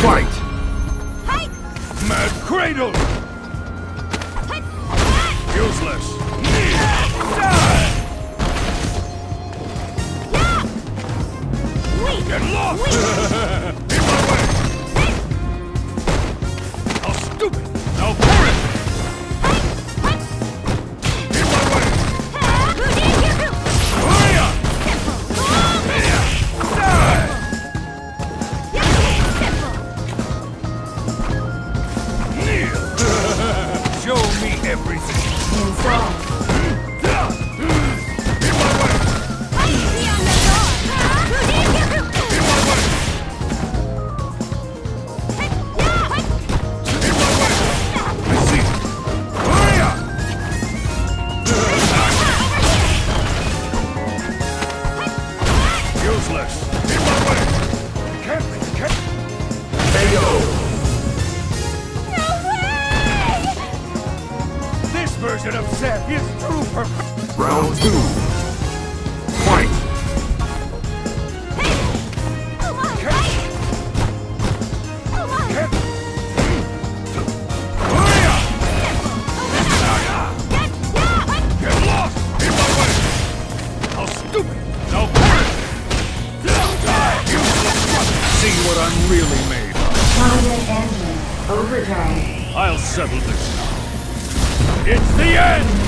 Fight! Mad Cradle! Useless! Get lost! In my way! How stupid! Now pour it! In my way! Hurry up! Die! Kneel! Show me everything! In my way! Version of Seth is true perfect. Round 2. Fight! Get lost! In my way! How stupid! Now burn! Die! See what I'm really made of. Combat engine overdrive. I'll settle this now. It's the end!